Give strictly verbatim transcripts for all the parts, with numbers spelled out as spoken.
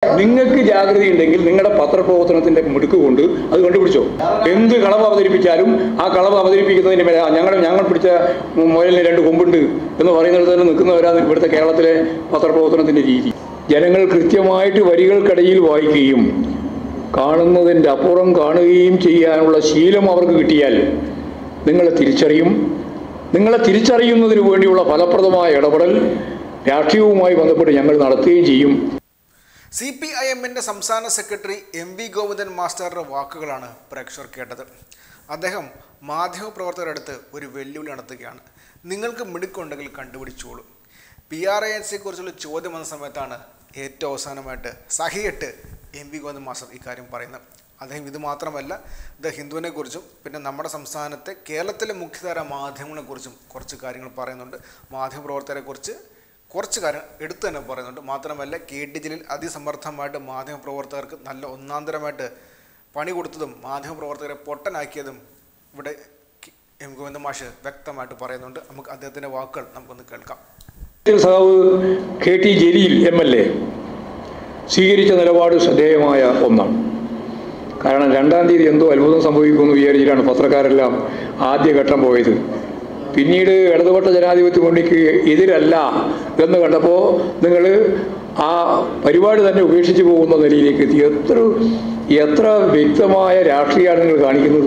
നിങ്ങൾക്ക് ജാഗ്രത ഉണ്ടെങ്കിൽ നിങ്ങളുടെ പത്രപ്രവർത്തനത്തിന്റെ മിടുക്ക് കൊണ്ട് അത് കണ്ടുപിടിച്ചോ. എന്ത് കളവ് അവതരിപ്പിച്ചാലും ആ കളവ് അവതരിപ്പിക്കുന്നതിന് മേലെ ഞങ്ങൾ ഞങ്ങൾ പിടിച്ച മുയലിന് രണ്ട് കൊമ്പുണ്ട് എന്ന് പറയുന്നിടത്ത് തന്നെ നിൽക്കുന്നവരാണ് ഇവിടുത്തെ കേരളത്തിലെ പത്രപ്രവർത്തനത്തിന്റെ രീതി. ജനങ്ങൾ കൃത്യമായിട്ട് വരികൾക്കിടയിൽ വായിക്കുകയും കാണുന്നതിൻ്റെ അപ്പുറം കാണുകയും ചെയ്യാനുള്ള ശീലം അവർക്ക് കിട്ടിയാൽ നിങ്ങളെ തിരിച്ചറിയും. നിങ്ങളെ തിരിച്ചറിയുന്നതിന് വേണ്ടിയുള്ള ഫലപ്രദമായ ഇടപെടൽ രാഷ്ട്രീയവുമായി ബന്ധപ്പെട്ട് ഞങ്ങൾ നടത്തുകയും ചെയ്യും. സി പി ഐ എമ്മിൻ്റെ സംസ്ഥാന സെക്രട്ടറി എം വി ഗോവിന്ദൻ മാസ്റ്ററുടെ വാക്കുകളാണ് പ്രേക്ഷകർ കേട്ടത്. അദ്ദേഹം മാധ്യമപ്രവർത്തകരുടെ അടുത്ത് ഒരു വെല്ലുവിളി നടത്തുകയാണ്. നിങ്ങൾക്ക് മിടുക്കുണ്ടെങ്കിൽ കണ്ടുപിടിച്ചോളൂ. പി ആർ ഐ എൻ സിയെക്കുറിച്ചുള്ള ചോദ്യം വന്ന സമയത്താണ് ഏറ്റവും അവസാനമായിട്ട് സഹിയിട്ട് എം വി ഗോവിന്ദൻ മാസ്റ്റർ ഇക്കാര്യം പറയുന്നത്. അദ്ദേഹം ഇത് മാത്രമല്ല, ദ ഹിന്ദുവിനെക്കുറിച്ചും പിന്നെ നമ്മുടെ സംസ്ഥാനത്തെ കേരളത്തിലെ മുഖ്യധാര മാധ്യമങ്ങളെക്കുറിച്ചും കുറച്ച് കാര്യങ്ങൾ പറയുന്നുണ്ട്. മാധ്യമപ്രവർത്തകരെക്കുറിച്ച് കുറച്ച് കാര്യങ്ങൾ എടുത്തു തന്നെ പറയുന്നുണ്ട്. മാത്രമല്ല കെ ടി ജലീൽ അതിസമർത്ഥമായിട്ട് മാധ്യമപ്രവർത്തകർക്ക് നല്ല ഒന്നാന്തരമായിട്ട് പണി കൊടുത്തതും മാധ്യമപ്രവർത്തകരെ പൊട്ടനാക്കിയതും ഇവിടെ എം ഗോവിന്ദൻ മാഷ് വ്യക്തമായിട്ട് പറയുന്നുണ്ട്. നമുക്ക് അദ്ദേഹത്തിൻ്റെ വാക്കുകൾ നമുക്കൊന്ന് കേൾക്കാം. സഖാവ് K T Jaleel M L A സ്വീകരിച്ച നിലപാട് ശ്രദ്ധേയമായ ഒന്നാണ്. കാരണം രണ്ടാം തീയതി എന്തോ അത്ഭുതം സംഭവിക്കുമെന്ന് വിചാരിച്ചിട്ടാണ് പത്രക്കാരെല്ലാം ആദ്യഘട്ടം പോയത്. പിന്നീട് ഇടതുപക്ഷ ജനാധിപത്യ മുന്നണിക്ക് എതിരല്ല എന്ന് കണ്ടപ്പോൾ നിങ്ങൾ ആ പരിപാടി തന്നെ ഉപേക്ഷിച്ച് പോകുന്ന നിലയിലേക്ക് എത്തി. എത്ര എത്ര വ്യക്തമായ രാഷ്ട്രീയമാണ് നിങ്ങൾ കാണിക്കുന്നത്.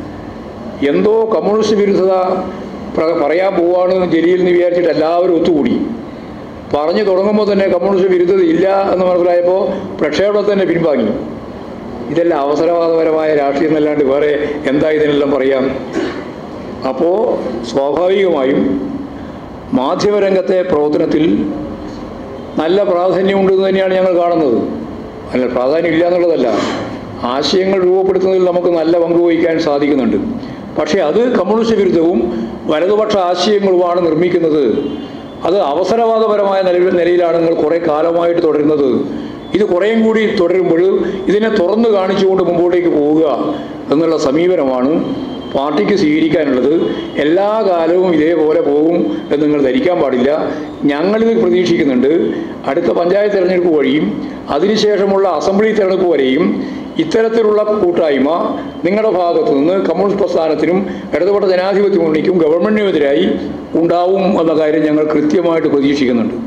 എന്തോ കമ്മ്യൂണിസ്റ്റ് വിരുദ്ധത പറയാൻ പോവാണ് ജലീൽ എന്ന് വിചാരിച്ചിട്ട് എല്ലാവരും ഒത്തുകൂടി. പറഞ്ഞു തുടങ്ങുമ്പോൾ തന്നെ കമ്മ്യൂണിസ്റ്റ് വിരുദ്ധത ഇല്ല എന്ന് മനസ്സിലായപ്പോൾ പ്രക്ഷേപണത്തിൽ തന്നെ പിൻവാങ്ങി. ഇതെല്ലാം അവസരവാദപരമായ രാഷ്ട്രീയം എന്നല്ലാണ്ട് വേറെ എന്താ ഇതിനെല്ലാം പറയാം. അപ്പോൾ സ്വാഭാവികമായും മാധ്യമരംഗത്തെ പ്രവർത്തനത്തിൽ നല്ല പ്രാധാന്യമുണ്ടെന്ന് തന്നെയാണ് ഞങ്ങൾ കാണുന്നത്. അല്ല, പ്രാധാന്യം ഇല്ല എന്നുള്ളതല്ല, ആശയങ്ങൾ രൂപപ്പെടുത്തുന്നതിൽ നമുക്ക് നല്ല പങ്ക് വഹിക്കാൻ സാധിക്കുന്നുണ്ട്. പക്ഷേ അത് കമ്മ്യൂണിസ്റ്റ് വിരുദ്ധവും വലതുപക്ഷ ആശയങ്ങളുമാണ് നിർമ്മിക്കുന്നത്. അത് അവസരവാദപരമായ നില നിലയിലാണ് നിങ്ങൾ കുറേ കാലമായിട്ട് തുടരുന്നത്. ഇത് കുറേയും കൂടി തുടരുമ്പോൾ ഇതിനെ തുറന്നു കാണിച്ചുകൊണ്ട് മുമ്പോട്ടേക്ക് പോവുക എന്നുള്ള സമീപനമാണ് പാർട്ടിക്ക് സ്വീകരിക്കാനുള്ളത്. എല്ലാ കാലവും ഇതേപോലെ പോകും എന്ന് നിങ്ങൾ ധരിക്കാൻ പാടില്ല. ഞങ്ങളിത് പ്രതീക്ഷിക്കുന്നുണ്ട്. അടുത്ത പഞ്ചായത്ത് തെരഞ്ഞെടുപ്പ് വഴിയും അതിനുശേഷമുള്ള അസംബ്ലി തെരഞ്ഞെടുപ്പ് വരെയും ഇത്തരത്തിലുള്ള കൂട്ടായ്മ നിങ്ങളുടെ ഭാഗത്തു നിന്ന് കമ്മ്യൂണിസ്റ്റ് പ്രസ്ഥാനത്തിനും ഇടതുപക്ഷ ജനാധിപത്യ മുന്നണിക്കും ഗവൺമെൻറ്റിനുമെതിരായി ഉണ്ടാവും എന്ന കാര്യം ഞങ്ങൾ കൃത്യമായിട്ട് പ്രതീക്ഷിക്കുന്നുണ്ട്.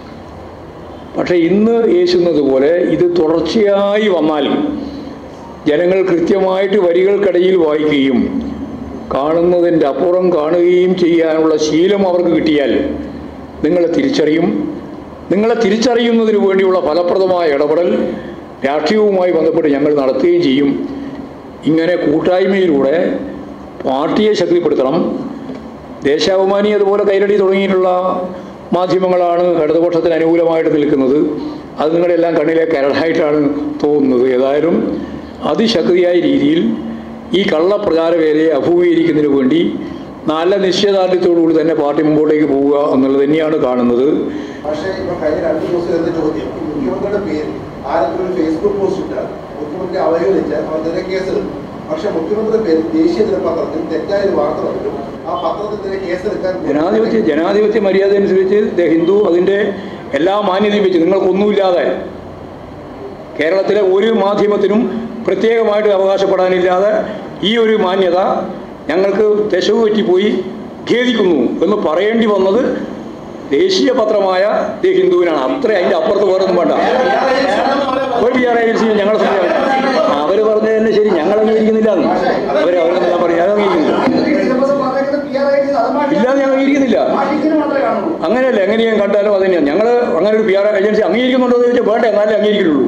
പക്ഷേ ഇന്ന് യേശുന്നത് പോലെ ഇത് തുടർച്ചയായി വന്നാൽ ജനങ്ങൾ കൃത്യമായിട്ട് വരികൾക്കിടയിൽ വായിക്കുകയും കാണുന്നതിൻ്റെ അപ്പുറം കാണുകയും ചെയ്യാനുള്ള ശീലം അവർക്ക് കിട്ടിയാൽ നിങ്ങളെ തിരിച്ചറിയും. നിങ്ങളെ തിരിച്ചറിയുന്നതിന് വേണ്ടിയുള്ള ഫലപ്രദമായ ഇടപെടൽ രാഷ്ട്രീയവുമായി ബന്ധപ്പെട്ട് ഞങ്ങൾ നടത്തുകയും ചെയ്യും. ഇങ്ങനെ കൂട്ടായ്മയിലൂടെ പാർട്ടിയെ ശക്തിപ്പെടുത്തണം. ദേശാഭിമാനി അതുപോലെ കൈരളി തുടങ്ങിയിട്ടുള്ള മാധ്യമങ്ങളാണ് ഇടതുപക്ഷത്തിന് അനുകൂലമായിട്ട് നിൽക്കുന്നത്. അത് നിങ്ങളുടെ എല്ലാം കണ്ണിലെ കരടായിട്ടാണ് തോന്നുന്നത്. ഏതായാലും അതിശക്തിയായ രീതിയിൽ ഈ കള്ളപ്രചാരവേലയെ അഭിമുഖീകരിക്കുന്നതിന് വേണ്ടി നല്ല നിശ്ചയദാർഢ്യത്തോടുകൂടി തന്നെ പാർട്ടി മുമ്പോട്ടേക്ക് പോവുക എന്നുള്ളത് തന്നെയാണ് കാണുന്നത്. പക്ഷേ ഇപ്പോൾ കഴിഞ്ഞ രണ്ട് ദിവസം എന്ന ചോദ്യം മുഖ്യമന്ത്രിയുടെ പേര് ആരെങ്കിലും ഒരു ഫേസ്ബുക്ക് പോസ്റ്റ് ഇട്ടാൽ മുഖ്യമന്ത്രി അവഹേളിച്ചാൽ അവർക്കെതിരെ കേസെടുക്കും. പക്ഷെ മുഖ്യമന്ത്രിയുടെ പേര് ദേശീയ ദിനപത്രത്തിൽ തെറ്റായ വാർത്ത വരും, ആ പത്രത്തിനെതിരെ കേസെടുക്കാൻ ജനാധിപത്യ ജനാധിപത്യ മര്യാദ അനുസരിച്ച് ദ ഹിന്ദു അതിൻ്റെ എല്ലാ മാന്യതയും വെച്ച് നിങ്ങൾക്കൊന്നുമില്ലാതെ കേരളത്തിലെ ഒരു മാധ്യമത്തിനും പ്രത്യേകമായിട്ട് അവകാശപ്പെടാനില്ലാതെ ഈ ഒരു മാന്യത ഞങ്ങൾക്ക് തെശവ് പറ്റിപ്പോയി ഖേദിക്കുന്നു എന്ന് പറയേണ്ടി വന്നത് ദേശീയ പത്രമായ ദ ഹിന്ദുവിനാണ്. അത്ര അതിൻ്റെ അപ്പുറത്ത് വേറൊന്നും വേണ്ട. ഒരു പി ആർ ഏജൻസി ഞങ്ങളെ അവർ പറഞ്ഞത് തന്നെ ശരി, ഞങ്ങൾ അംഗീകരിക്കുന്നില്ല എന്ന് അവർ അവരെന്താ പറയുക, അത് അംഗീകരിക്കുന്നില്ല. ഇല്ലാതെ ഞങ്ങൾ അംഗീകരിക്കുന്നില്ല. അങ്ങനെയല്ല, എങ്ങനെ ഞാൻ കണ്ടാലും അത് തന്നെയാണ്. ഞങ്ങൾ അങ്ങനെ ഒരു പി ആർ ഏജൻസി അംഗീകരിക്കുന്നുണ്ടോ എന്ന് ചോദിച്ചാൽ വേണ്ട, എന്നാലേ അംഗീകരിക്കുള്ളൂ.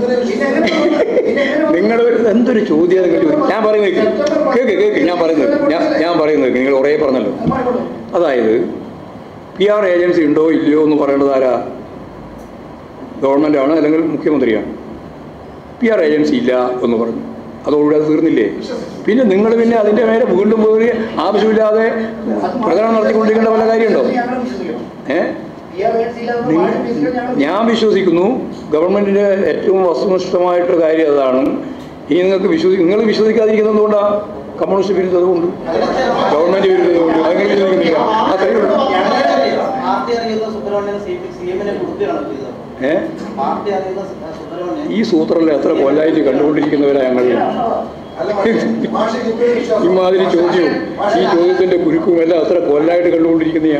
നിങ്ങൾ എന്തൊരു ചോദ്യം ഞാൻ പറയുന്നത് കേൾക്ക് കേൾക്ക് ഞാൻ പറയുന്നത് ഞാൻ ഞാൻ പറയുന്നത് നിങ്ങൾ കുറേ പറഞ്ഞല്ലോ. അതായത് പി ആർ ഏജൻസി ഉണ്ടോ ഇല്ലയോ എന്ന് പറയേണ്ടത് ആരാ? ഗവൺമെൻറ്റാണ് അല്ലെങ്കിൽ മുഖ്യമന്ത്രിയാണ്. പി ആർ ഏജൻസി ഇല്ല എന്ന് പറഞ്ഞു, അതോടുകൂടി അത് തീർന്നില്ലേ? പിന്നെ നിങ്ങൾ പിന്നെ അതിൻ്റെ മേലെ വീണ്ടും പോയി ആവശ്യമില്ലാതെ പ്രചരണം നടത്തിക്കൊണ്ടിരിക്കേണ്ട വല്ല കാര്യമുണ്ടോ? ഏ ഞാൻ വിശ്വസിക്കുന്നു ഗവൺമെൻറ്റിൻ്റെ ഏറ്റവും വസ്തുനിഷ്ഠമായിട്ടുള്ള കാര്യം അതാണ്. ഇനി നിങ്ങൾക്ക് വിശ്വസി നിങ്ങൾ വിശ്വസിക്കാതിരിക്കുന്നത് എന്തുകൊണ്ടാണ്? കമ്മ്യൂണിസ്റ്റ് വിരുദ്ധത കൊണ്ട്, ഗവൺമെൻറ് വിരുദ്ധത കൊണ്ട്. അങ്ങനെ വിശ്വസിക്കുന്നില്ല. ആ കഴിയുള്ളൂ. ഏ ഈ സൂത്രത്തിൽ എത്ര കൊല്ലായിട്ട് കണ്ടുകൊണ്ടിരിക്കുന്നവരാ ഞങ്ങൾ. ഇമാതിരി ചോദ്യവും ഈ ചോദ്യത്തിന്റെ കുരുക്കും എല്ലാം എത്ര കൊല്ലായിട്ട് കണ്ടുകൊണ്ടിരിക്കുന്നയാ.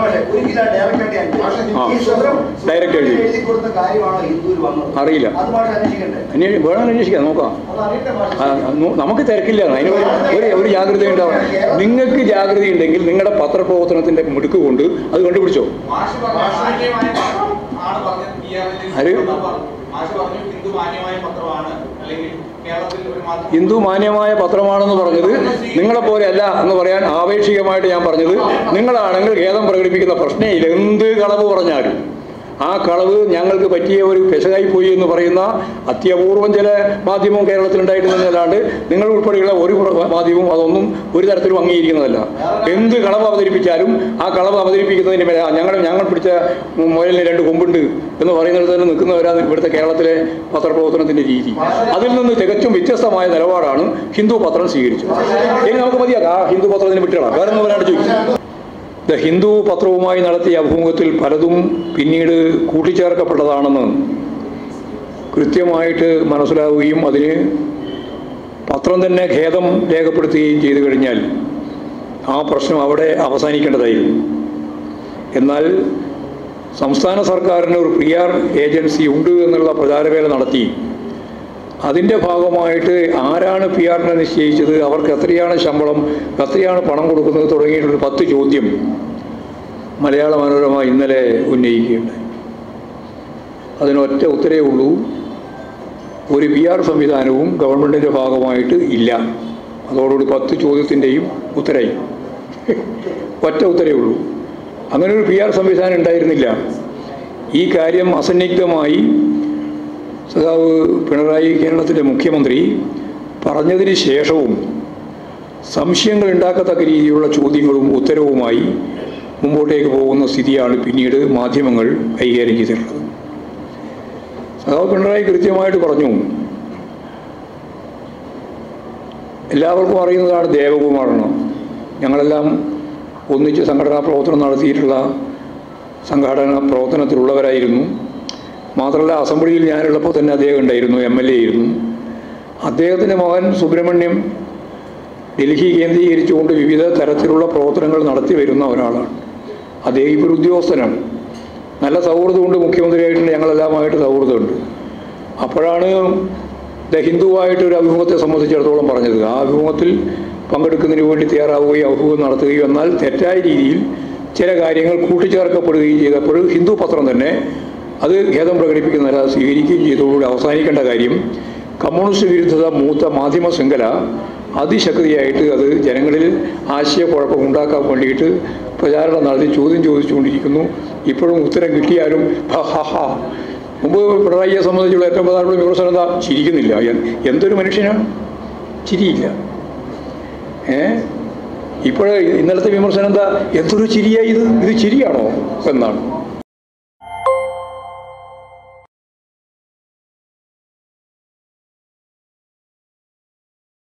ഡയറക്റ്റ് എഴുതി അറിയില്ല, വേണം അന്വേഷിക്കാം, നോക്കാം. നമുക്ക് തിരക്കില്ല, അതിന് ഒരു ഒരു ജാഗ്രത ഉണ്ടാവും. നിങ്ങൾക്ക് ജാഗ്രത ഉണ്ടെങ്കിൽ നിങ്ങളുടെ പത്രപ്രവർത്തനത്തിന്റെ മിടുക്ക് കൊണ്ട് അത് കണ്ടുപിടിച്ചോ. ആര് ഹിന്ദു മാന്യമായ പത്രമാണെന്ന് പറഞ്ഞത് നിങ്ങളെപ്പോലെ അല്ല എന്ന് പറയാൻ ആപേക്ഷികമായിട്ട് ഞാൻ പറഞ്ഞത് നിങ്ങളാണെങ്കിൽ ഖേദം പ്രകടിപ്പിക്കുന്ന പ്രശ്നമില്ല. എന്ത് കളവ് പറഞ്ഞാലും ആ കളവ് ഞങ്ങൾക്ക് പറ്റിയ ഒരു പെശകായി പോയി എന്ന് പറയുന്ന അത്യപൂർവം ചില മാധ്യമവും കേരളത്തിലുണ്ടായിരുന്നല്ലാണ്ട് നിങ്ങൾ ഉൾപ്പെടെയുള്ള ഒരു മാധ്യമവും അതൊന്നും ഒരു തരത്തിലും അംഗീകരിക്കുന്നതല്ല. എന്ത് കളവ് അവതരിപ്പിച്ചാലും ആ കളവ് അവതരിപ്പിക്കുന്നതിന് മേലെ ഞങ്ങൾ ഞങ്ങൾ പിടിച്ച മുയലിന് രണ്ട് കൊമ്പുണ്ട് എന്ന് പറയുന്നിടത്ത് തന്നെ നിൽക്കുന്നവരാണ് ഇവിടുത്തെ കേരളത്തിലെ പത്രപ്രവർത്തനത്തിൻ്റെ രീതി. അതിൽ നിന്ന് തികച്ചും വ്യത്യസ്തമായ നിലപാടാണ് ഹിന്ദു പത്രം സ്വീകരിച്ചത്. ഇനി നമുക്ക് മതിയാക്കാം ആ ഹിന്ദു പത്രത്തിന് വിട്ടുകളാം, വേറെ ഒന്നും വരാണ്ട് ചോദിക്കും. ദ ഹിന്ദു പത്രവുമായി നടത്തിയ അഭിമുഖത്തിൽ പലതും പിന്നീട് കൂട്ടിച്ചേർക്കപ്പെട്ടതാണെന്ന് കൃത്യമായിട്ട് മനസ്സിലാവുകയും അതിന് പത്രം തന്നെ ഖേദം രേഖപ്പെടുത്തുകയും ചെയ്തു കഴിഞ്ഞാൽ ആ പ്രശ്നം അവിടെ അവസാനിക്കേണ്ടതായിരുന്നു. എന്നാൽ സംസ്ഥാന സർക്കാരിന് ഒരു പി ആർ ഏജൻസി ഉണ്ട് എന്നുള്ള പ്രചാരവേല നടത്തി അതിൻ്റെ ഭാഗമായിട്ട് ആരാണ് പി ആറിനെ നിശ്ചയിച്ചത്, അവർക്ക് എത്രയാണ് ശമ്പളം, എത്രയാണ് പണം കൊടുക്കുന്നത് തുടങ്ങിയിട്ടൊരു പത്ത് ചോദ്യം മലയാള മനോരമ ഇന്നലെ ഉന്നയിക്കുകയുണ്ടായി. അതിനൊറ്റ ഉത്തരവേ ഉള്ളൂ, ഒരു പി ആർ സംവിധാനവും ഗവൺമെൻറ്റിൻ്റെ ഭാഗമായിട്ട് ഇല്ല. അതോടുകൂടി പത്ത് ചോദ്യത്തിൻ്റെയും ഉത്തരയി ഒറ്റ ഉത്തരവേ ഉള്ളൂ. അങ്ങനെ ഒരു പി ആർ സംവിധാനം ഉണ്ടായിരുന്നില്ല. ഈ കാര്യം അസന്നിഗ്ധമായി സഖാവ് പിണറായി കേരളത്തിലെ മുഖ്യമന്ത്രി പറഞ്ഞതിന് ശേഷവും സംശയങ്ങൾ ഉണ്ടാക്കത്തക്ക രീതിയിലുള്ള ചോദ്യങ്ങളും ഉത്തരവുമായി മുമ്പോട്ടേക്ക് പോകുന്ന സ്ഥിതിയാണ് പിന്നീട് മാധ്യമങ്ങൾ കൈകാര്യം ചെയ്തിട്ടുള്ളത്. സഖാവ് പിണറായി കൃത്യമായിട്ട് പറഞ്ഞു, എല്ലാവർക്കും അറിയുന്നതാണ് ദേവകുമാറെന്ന്. ഞങ്ങളെല്ലാം ഒന്നിച്ച് സംഘടനാ പ്രവർത്തനം നടത്തിയിട്ടുള്ള സംഘടനാ പ്രവർത്തനത്തിലുള്ളവരായിരുന്നു. മാത്രമല്ല അസംബ്ലിയിൽ ഞാനുള്ളപ്പോൾ തന്നെ അദ്ദേഹം ഉണ്ടായിരുന്നു, എം എൽ എ ആയിരുന്നു. അദ്ദേഹത്തിൻ്റെ മകൻ സുബ്രഹ്മണ്യം ഡൽഹി കേന്ദ്രീകരിച്ചുകൊണ്ട് വിവിധ തരത്തിലുള്ള പ്രവർത്തനങ്ങൾ നടത്തി വരുന്ന ഒരാളാണ്. അദ്ദേഹം ഇപ്പോൾ ഉദ്യോഗസ്ഥനാണ്. നല്ല സൗഹൃദമുണ്ട്, മുഖ്യമന്ത്രിയായിട്ടുണ്ട്, ഞങ്ങളെല്ലാമായിട്ട് സൗഹൃദമുണ്ട്. അപ്പോഴാണ് ദ ഹിന്ദുവായിട്ടൊരു അഭിമുഖത്തെ സംബന്ധിച്ചിടത്തോളം പറഞ്ഞത്. ആ അഭിമുഖത്തിൽ പങ്കെടുക്കുന്നതിന് വേണ്ടി തയ്യാറാവുകയും അഭിമുഖം നടത്തുകയും എന്നാൽ തെറ്റായ രീതിയിൽ ചില കാര്യങ്ങൾ കൂട്ടിച്ചേർക്കപ്പെടുകയും ചെയ്തപ്പോൾ ഹിന്ദു പത്രം തന്നെ അത് ഖേദം പ്രകടിപ്പിക്കുന്നതല്ല സ്വീകരിക്കുകയും ചെയ്തതോടുകൂടി അവസാനിക്കേണ്ട കാര്യം കമ്മ്യൂണിസ്റ്റ് വിരുദ്ധത മൂത്ത മാധ്യമ ശൃംഖല അതിശക്തിയായിട്ട് അത് ജനങ്ങളിൽ ആശയക്കുഴപ്പം ഉണ്ടാക്കാൻ വേണ്ടിയിട്ട് പ്രചാരണം നടത്തി ചോദ്യം ചോദിച്ചുകൊണ്ടിരിക്കുന്നു. ഇപ്പോഴും ഉത്തരം കിട്ടിയാലും ഹ ഹ ഹ. മുമ്പ് പിണറായിയെ സംബന്ധിച്ചുള്ള ഏറ്റവും പ്രധാനപ്പെട്ട വിമർശനം എന്താ? ചിരിക്കുന്നില്ല. എന്തൊരു മനുഷ്യനാണ്, ചിരിയില്ല. ഏ ഇപ്പോഴേ ഇന്നലത്തെ വിമർശനം എന്താ? എന്തൊരു ചിരിയായി ഇത് ഇത് ചിരിയാണോ എന്നാണ്.